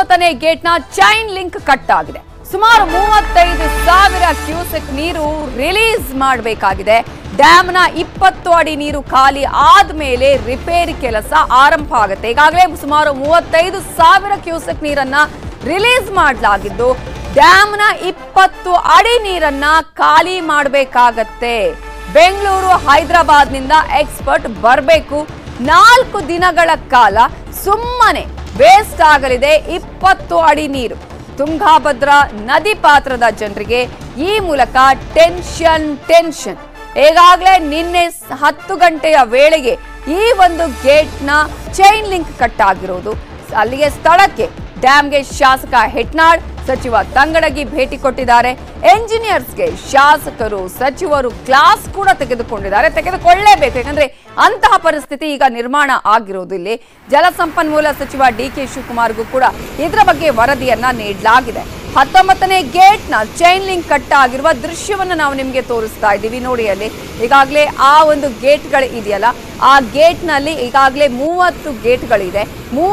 19ನೇ ಗೇಟ್ನ chain link cut ಆಗಿದೆ. ಸುಮಾರು 35,000 ಕ್ಯೂಸೆಕ್ ನೀರು ರಿಲೀಸ್ ಮಾಡಬೇಕಾಗಿದೆ. ಡ್ಯಾಮ್ನ 20 ಅಡಿ ನೀರು ಖಾಲಿ ಆದ್ಮೇಲೆ ರಿಪೇರಿ ಕೆಲಸ ಆರಂಭ ಆಗುತ್ತೆ. ಈಗಾಗಲೇ ಸುಮಾರು 35,000 ಕ್ಯೂಸೆಕ್ ನೀರನ್ನ ರಿಲೀಸ್ ಮಾಡಲಾಗಿದ್ದು ಡ್ಯಾಮ್ನ 20 ಅಡಿ ನೀರನ್ನ ಖಾಲಿ ಮಾಡಬೇಕಾಗತ್ತೆ. ಬೆಂಗಳೂರು ಹೈದರಾಬಾದ್ನಿಂದ ಎಕ್ಸ್ಪರ್ಟ್ ಬರಬೇಕು. 4 ದಿನಗಳ ಕಾಲ ಸುಮ್ಮನೆ ವೇಸ್ಟ್ ಆಗಲಿದೆ 20 ಅಡಿ ನೀರು. ತುಂಗಾಭದ್ರಾ ನದಿ ಪಾತ್ರದ ಜನರಿಗೆ ಈ ಮೂಲಕ ಟೆನ್ಷನ್. ಈಗಾಗಲೇ ನಿನ್ನೆ 10 ಗಂಟೆಯ ವೇಳೆಗೆ ಈ ಒಂದು ಗೇಟ್ನ ಚೈನ್ ಲಿಂಕ್ ಕಟ್ ಆಗಿರೋದು. ಅಲ್ಲಿಗೆ ಸ್ಥಳಕ್ಕೆ ಡ್ಯಾಮ್ಗೆ ಶಾಸಕ ಹೆಟ್ನಾಳ್, ಸಚಿವ ತಂಗಡಗಿ ಭೇಟಿ ಕೊಟ್ಟಿದ್ದಾರೆ. ಎಂಜಿನಿಯರ್ಸ್ಗೆ ಶಾಸಕರು ಸಚಿವರು ಕ್ಲಾಸ್ ಕೂಡ ತೆಗೆದುಕೊಳ್ಳಲೇಬೇಕು. ಯಾಕಂದ್ರೆ ಅಂತಹ ಪರಿಸ್ಥಿತಿ ಈಗ ನಿರ್ಮಾಣ ಆಗಿರೋದು. ಇಲ್ಲಿ ಜಲಸಂಪನ್ಮೂಲ ಸಚಿವ ಡಿ.ಕೆ. ಶಿವಕುಮಾರ್ಗೂ ಕೂಡ ಇದರ ಬಗ್ಗೆ ವರದಿಯನ್ನ ನೀಡಲಾಗಿದೆ. 19ನೇ ಗೇಟ್ನ ಚೈನ್ ಲಿಂಕ್ ಕಟ್ ಆಗಿರುವ ದೃಶ್ಯವನ್ನು ನಾವು ನಿಮಗೆ ತೋರಿಸ್ತಾ ಇದ್ದೀವಿ. ನೋಡಿ, ಅಲ್ಲಿ ಈಗಾಗಲೇ ಆ ಒಂದು ಗೇಟ್ಗಳು ಇದೆಯಲ್ಲ, ಆ ಗೇಟ್ನಲ್ಲಿ ಈಗಾಗಲೇ 30 ಗೇಟ್ಗಳಿದೆ.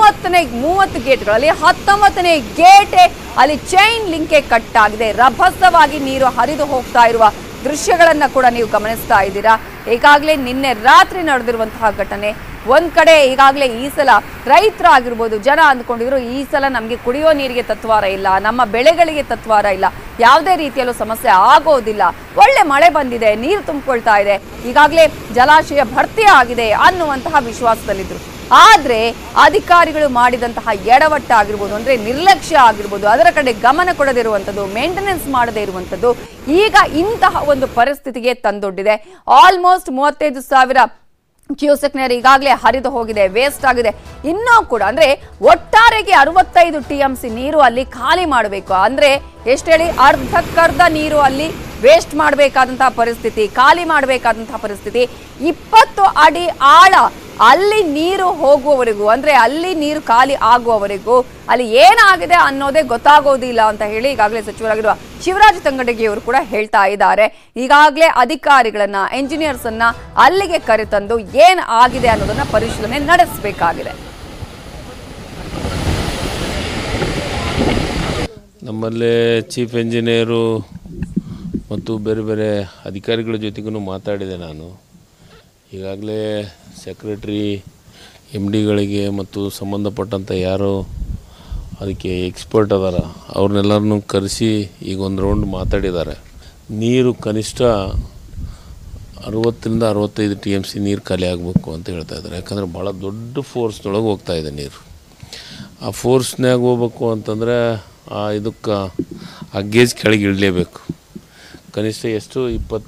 30 ಗೇಟ್ಗಳಲ್ಲಿ 19ನೇ ಗೇಟ್ ಅಲ್ಲಿ ಚೈನ್ ಲಿಂಕೆ ಕಟ್ ಆಗಿದೆ. ರಭಸವಾಗಿ ನೀರು ಹರಿದು ಹೋಗ್ತಾ ಇರುವ ದೃಶ್ಯಗಳನ್ನ ಕೂಡ ನೀವು ಗಮನಿಸ್ತಾ ಇದ್ದೀರಾ. ಈಗಾಗಲೇ ನಿನ್ನೆ ರಾತ್ರಿ ನಡೆದಿರುವಂತಹ ಘಟನೆ. ಒಂದ್ ಕಡೆ ಈಗಾಗಲೇ ಈ ಸಲ ರೈತರಾಗಿರ್ಬೋದು, ಜನ ಅಂದ್ಕೊಂಡಿದ್ರು ಈ ಸಲ ನಮಗೆ ಕುಡಿಯೋ ನೀರಿಗೆ ತತ್ವಾರ ಇಲ್ಲ, ನಮ್ಮ ಬೆಳೆಗಳಿಗೆ ತತ್ವಾರ ಇಲ್ಲ, ಯಾವುದೇ ರೀತಿಯಲ್ಲೂ ಸಮಸ್ಯೆ ಆಗೋದಿಲ್ಲ, ಒಳ್ಳೆ ಮಳೆ ಬಂದಿದೆ, ನೀರು ತುಂಬಿಕೊಳ್ತಾ ಇದೆ, ಈಗಾಗಲೇ ಜಲಾಶಯ ಭರ್ತಿ ಆಗಿದೆ ಅನ್ನುವಂತಹ ವಿಶ್ವಾಸದಲ್ಲಿದ್ರು. ಆದ್ರೆ ಅಧಿಕಾರಿಗಳು ಮಾಡಿದಂತಹ ಎಡವಟ್ಟ ಆಗಿರ್ಬೋದು, ಅಂದ್ರೆ ನಿರ್ಲಕ್ಷ್ಯ ಆಗಿರ್ಬೋದು, ಅದರ ಕಡೆ ಗಮನ ಕೊಡದಿರುವಂಥದ್ದು, ಮೇಂಟೆನೆನ್ಸ್ ಮಾಡದೇ ಇರುವಂಥದ್ದು ಈಗ ಇಂತಹ ಒಂದು ಪರಿಸ್ಥಿತಿಗೆ ತಂದೊಡ್ಡಿದೆ. ಆಲ್ಮೋಸ್ಟ್ 35,000 ಕ್ಯೂಸೆಕ್ ನೀರು ಈಗಾಗಲೇ ಹರಿದು ಹೋಗಿದೆ, ವೇಸ್ಟ್ ಆಗಿದೆ. ಇನ್ನೂ ಕೂಡ ಅಂದ್ರೆ ಒಟ್ಟಾರೆಗೆ 65 TMC ನೀರು ಅಲ್ಲಿ ಖಾಲಿ ಮಾಡಬೇಕು. ಅಂದ್ರೆ ಎಷ್ಟು ಹೇಳಿ, ಅರ್ಧಕ್ಕರ್ಧ ನೀರು ಅಲ್ಲಿ ವೇಸ್ಟ್ ಮಾಡಬೇಕಾದಂತಹ ಪರಿಸ್ಥಿತಿ, ಖಾಲಿ ಮಾಡಬೇಕಾದಂತಹ ಪರಿಸ್ಥಿತಿ. 20 ಅಡಿ ಆಳ ಅಲ್ಲಿ ನೀರು ಹೋಗುವವರೆಗೂ, ಅಂದ್ರೆ ಅಲ್ಲಿ ನೀರು ಖಾಲಿ ಆಗುವವರೆಗೂ ಅಲ್ಲಿ ಏನಾಗಿದೆ ಅನ್ನೋದೇ ಗೊತ್ತಾಗೋದಿಲ್ಲ ಅಂತ ಹೇಳಿ ಈಗಾಗಲೇ ಸಚಿವರಾಗಿರುವ ಶಿವರಾಜ್ ತಂಗಡಗಿ ಅವರು ಕೂಡ ಹೇಳ್ತಾ ಇದ್ದಾರೆ. ಈಗಾಗಲೇ ಅಧಿಕಾರಿಗಳನ್ನ, ಎಂಜಿನಿಯರ್ಸ್ ಅನ್ನ ಅಲ್ಲಿಗೆ ಕರೆತಂದು ಏನ್ ಆಗಿದೆ ಅನ್ನೋದನ್ನ ಪರಿಶೀಲನೆ ನಡೆಸಬೇಕಾಗಿದೆ. ನಮ್ಮಲ್ಲೇ ಚೀಫ್ ಎಂಜಿನಿಯರು ಮತ್ತು ಬೇರೆ ಬೇರೆ ಅಧಿಕಾರಿಗಳ ಜೊತೆಗೂ ಮಾತಾಡಿದೆ ನಾನು. ಈಗಾಗಲೇ ಸೆಕ್ರೆಟ್ರಿ, MDಗಳಿಗೆ ಮತ್ತು ಸಂಬಂಧಪಟ್ಟಂಥ ಯಾರು ಅದಕ್ಕೆ ಎಕ್ಸ್ಪರ್ಟ್ ಅದಾರ ಅವ್ರನ್ನೆಲ್ಲರನ್ನೂ ಕರೆಸಿ ಈಗ ಒಂದು ರೌಂಡ್ ಮಾತಾಡಿದ್ದಾರೆ. ನೀರು ಕನಿಷ್ಠ 60 ರಿಂದ 65 TMC ನೀರು ಖಾಲಿ ಆಗಬೇಕು ಅಂತ ಹೇಳ್ತಾ ಇದ್ದಾರೆ. ಯಾಕಂದರೆ ಭಾಳ ದೊಡ್ಡ ಫೋರ್ಸ್ನೊಳಗೆ ಹೋಗ್ತಾ ಇದೆ ನೀರು. ಆ ಫೋರ್ಸ್ನಾಗ ಹೋಗ್ಬೇಕು ಅಂತಂದರೆ ಇದಕ್ಕೆ ಆ ಗೇಜ್ ಕೆಳಗೆ ಇಳಲೇಬೇಕು. ಕನಿಷ್ಠ ಎಷ್ಟು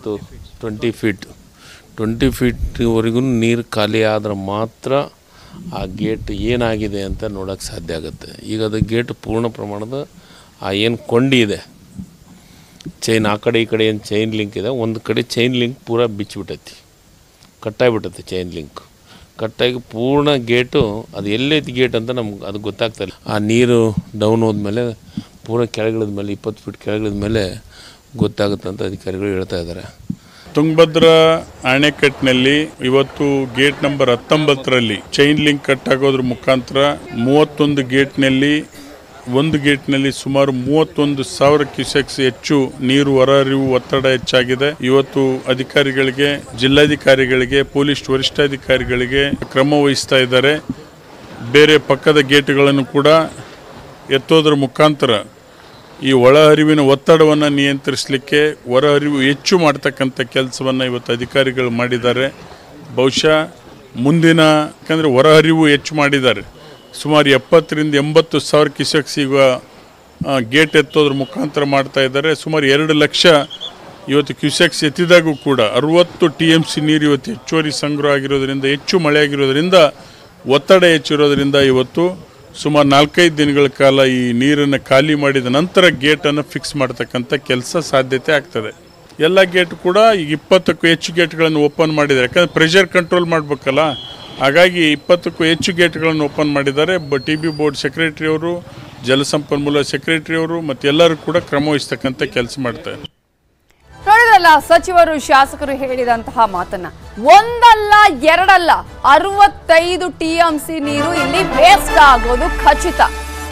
20 ಫೀಟ್ವರೆಗೂ ನೀರು ಖಾಲಿ ಆದ್ರೆ ಮಾತ್ರ ಆ ಗೇಟ್ ಏನಾಗಿದೆ ಅಂತ ನೋಡೋಕ್ಕೆ ಸಾಧ್ಯ ಆಗುತ್ತೆ. ಈಗ ಅದು ಗೇಟ್ ಪೂರ್ಣ ಪ್ರಮಾಣದ ಏನು ಕೊಂಡಿ ಇದೆ, ಚೈನ್ ಆ ಕಡೆ ಈ ಕಡೆ ಏನು ಚೈನ್ ಲಿಂಕ್ ಇದೆ, ಒಂದು ಕಡೆ ಚೈನ್ ಲಿಂಕ್ ಪೂರ ಬಿಚ್ಚಿಬಿಟ್ಟೈತಿ, ಕಟ್ಟಾಗಿಬಿಟ್ಟೈತಿ. ಚೈನ್ ಲಿಂಕ್ ಕಟ್ಟಾಗಿ ಪೂರ್ಣ ಗೇಟು ಅದು ಎಲ್ಲೈತಿ ಗೇಟ್ ಅಂತ ನಮ್ಗೆ ಅದು ಗೊತ್ತಾಗ್ತಾಯಿಲ್ಲ. ಆ ನೀರು ಡೌನ್ ಹೋದ್ಮೇಲೆ ಪೂರ ಕೆಳಗಿಳಿದ ಮೇಲೆ 20 ಫೀಟ್ ಕೆಳಗಿಳಿದ ಮೇಲೆ ಗೊತ್ತಾಗುತ್ತೆ ಅಂತ ಅಧಿಕಾರಿಗಳು ಹೇಳ್ತಾ ಇದ್ದಾರೆ. ತುಂಗಭದ್ರಾ ಅಣೆಕಟ್ಟಿನಲ್ಲಿ ಇವತ್ತು ಗೇಟ್ ನಂಬರ್ 19ರಲ್ಲಿ ಚೈನ್ ಲಿಂಕ್ ಕಟ್ ಆಗೋದ್ರ ಮುಖಾಂತರ 31 ಗೇಟ್ನಲ್ಲಿ, ಒಂದು ಗೇಟ್ನಲ್ಲಿ ಸುಮಾರು 31,000 ಕ್ಯೂಸೆಕ್ಸ್ ಹೆಚ್ಚು ನೀರು ಹೊರಹರಿವು ಒತ್ತಡ ಹೆಚ್ಚಾಗಿದೆ. ಇವತ್ತು ಅಧಿಕಾರಿಗಳಿಗೆ, ಜಿಲ್ಲಾಧಿಕಾರಿಗಳಿಗೆ, ಪೊಲೀಸ್ ವರಿಷ್ಠಾಧಿಕಾರಿಗಳಿಗೆ ಕ್ರಮ ವಹಿಸ್ತಾ ಇದ್ದಾರೆ. ಬೇರೆ ಪಕ್ಕದ ಗೇಟ್ಗಳನ್ನು ಕೂಡ ಎತ್ತೋದ್ರ ಮುಖಾಂತರ ಈ ಒಳಹರಿವಿನ ಒತ್ತಡವನ್ನು ನಿಯಂತ್ರಿಸಲಿಕ್ಕೆ ಹೊರಹರಿವು ಹೆಚ್ಚು ಮಾಡ್ತಕ್ಕಂಥ ಕೆಲಸವನ್ನು ಇವತ್ತು ಅಧಿಕಾರಿಗಳು ಮಾಡಿದ್ದಾರೆ. ಬಹುಶಃ ಮುಂದಿನ, ಯಾಕಂದರೆ ಹೊರಹರಿವು ಹೆಚ್ಚು ಮಾಡಿದ್ದಾರೆ, ಸುಮಾರು 70 ರಿಂದ 80 ಸಾವಿರ ಕ್ಯೂಸೆಕ್ಸ್ ಈಗ ಗೇಟ್ ಎತ್ತೋದ್ರ ಮುಖಾಂತರ ಮಾಡ್ತಾ ಇದ್ದಾರೆ. ಸುಮಾರು 2 ಲಕ್ಷ ಇವತ್ತು ಕ್ಯೂಸೆಕ್ಸ್ ಎತ್ತಿದಾಗೂ ಕೂಡ 60 TMC ನೀರು ಇವತ್ತು ಹೆಚ್ಚುವರಿ ಸಂಗ್ರಹ ಆಗಿರೋದ್ರಿಂದ, ಹೆಚ್ಚು ಮಳೆ ಆಗಿರೋದ್ರಿಂದ, ಒತ್ತಡ ಹೆಚ್ಚಿರೋದ್ರಿಂದ ಇವತ್ತು ಸುಮಾರು 4-5 ದಿನಗಳ ಕಾಲ ಈ ನೀರನ್ನು ಖಾಲಿ ಮಾಡಿದ ನಂತರ ಗೇಟನ್ನು ಫಿಕ್ಸ್ ಮಾಡ್ತಕ್ಕಂಥ ಕೆಲಸ ಸಾಧ್ಯತೆ ಆಗ್ತದೆ. ಎಲ್ಲ ಗೇಟ್ ಕೂಡ ಈಗ 20ಕ್ಕೂ ಹೆಚ್ಚು ಗೇಟ್ಗಳನ್ನು ಓಪನ್ ಮಾಡಿದ್ದಾರೆ. ಯಾಕಂದರೆ ಪ್ರೆಷರ್ ಕಂಟ್ರೋಲ್ ಮಾಡಬೇಕಲ್ಲ, ಹಾಗಾಗಿ 20ಕ್ಕೂ ಹೆಚ್ಚು ಗೇಟ್ಗಳನ್ನು ಓಪನ್ ಮಾಡಿದ್ದಾರೆ. TB ಬೋರ್ಡ್ ಸೆಕ್ರೆಟರಿಯವರು, ಜಲಸಂಪನ್ಮೂಲ ಸೆಕ್ರೆಟರಿಯವರು ಮತ್ತು ಎಲ್ಲರೂ ಕೂಡ ಕ್ರಮ ವಹಿಸ್ತಕ್ಕಂಥ ಕೆಲಸ ಮಾಡ್ತಾರೆ. ನೋಡಿದ್ರಲ್ಲ ಸಚಿವರು, ಶಾಸಕರು ಹೇಳಿದಂತಹ ಮಾತನ್ನ. ಒಂದಲ್ಲ ಎರಡಲ್ಲ 65 TMC ನೀರು ಇಲ್ಲಿ ವೇಸ್ಟ್ ಆಗೋದು ಖಚಿತ.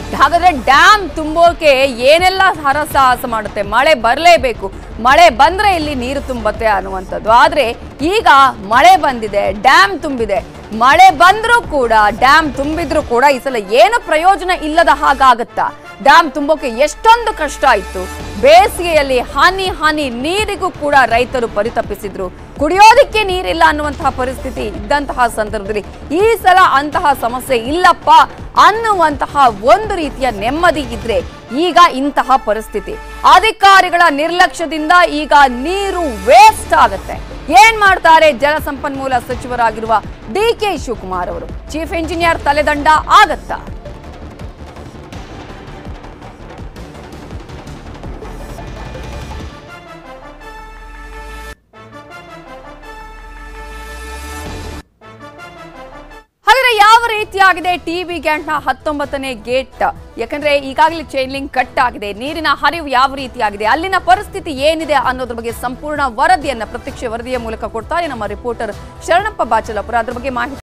ಹಾಗಾದ್ರೆ ಡ್ಯಾಮ್ ತುಂಬೋಕೆ ಏನೆಲ್ಲ ಹರಸಾಹಸ ಮಾಡುತ್ತೆ, ಮಳೆ ಬರಲೇಬೇಕು, ಮಳೆ ಬಂದ್ರೆ ಇಲ್ಲಿ ನೀರು ತುಂಬತ್ತೆ ಅನ್ನುವಂಥದ್ದು. ಆದ್ರೆ ಈಗ ಮಳೆ ಬಂದಿದೆ, ಡ್ಯಾಮ್ ತುಂಬಿದೆ, ಮಳೆ ಬಂದ್ರೂ ಕೂಡ ಡ್ಯಾಮ್ ತುಂಬಿದ್ರೂ ಕೂಡ ಈ ಸಲ ಏನು ಪ್ರಯೋಜನ ಇಲ್ಲದ ಹಾಗಾಗತ್ತಾ? ಡ್ಯಾಮ್ ತುಂಬೋಕೆ ಎಷ್ಟೊಂದು ಕಷ್ಟ ಇತ್ತು. ಬೇಸಿಗೆಯಲ್ಲಿ ಹಾನಿ ನೀರಿಗೂ ಕೂಡ ರೈತರು ಪರಿತಪಿಸಿದ್ರು. ಕುಡಿಯೋದಕ್ಕೆ ನೀರಿಲ್ಲ ಅನ್ನುವಂತಹ ಪರಿಸ್ಥಿತಿ ಇದ್ದಂತಹ ಸಂದರ್ಭದಲ್ಲಿ ಈ ಸಲ ಅಂತಹ ಸಮಸ್ಯೆ ಇಲ್ಲಪ್ಪ ಅನ್ನುವಂತಹ ಒಂದು ರೀತಿಯ ನೆಮ್ಮದಿ ಇದ್ರೆ ಈಗ ಇಂತಹ ಪರಿಸ್ಥಿತಿ. ಅಧಿಕಾರಿಗಳ ನಿರ್ಲಕ್ಷ್ಯದಿಂದ ಈಗ ನೀರು ವೇಸ್ಟ್ ಆಗತ್ತೆ. ಏನ್ ಮಾಡ್ತಾರೆ ಜಲಸಂಪನ್ಮೂಲ ಸಚಿವರಾಗಿರುವ ಡಿ.ಕೆ. ಶಿವಕುಮಾರ್ ಅವರು? ಚೀಫ್ ಇಂಜಿನಿಯರ್ ತಲೆದಂಡ ಆಗತ್ತಾ? ಹಾಗಾದ್ರೆ ಯಾವ ರೀತಿಯಾಗಿದೆ ಟಿಬಿ ಗ್ಯಾಂಟ್ನ 19ನೇ ಗೇಟ್? ಯಾಕಂದ್ರೆ ಈಗಾಗಲೇ ಚೈನ್ ಲಿಂಕ್ ಕಟ್ ಆಗಿದೆ, ನೀರಿನ ಹರಿವು ಯಾವ ರೀತಿಯಾಗಿದೆ, ಅಲ್ಲಿನ ಪರಿಸ್ಥಿತಿ ಏನಿದೆ ಅನ್ನೋದ್ರ ಬಗ್ಗೆ ಸಂಪೂರ್ಣ ವರದಿಯನ್ನ ಪ್ರತ್ಯಕ್ಷ ವರದಿಯ ಮೂಲಕ ಕೊಡ್ತಾರೆ ನಮ್ಮ ರಿಪೋರ್ಟರ್ ಶರಣಪ್ಪ ಬಾಚಲಾಪುರ. ಅದ್ರ ಬಗ್ಗೆ ಮಾಹಿತಿ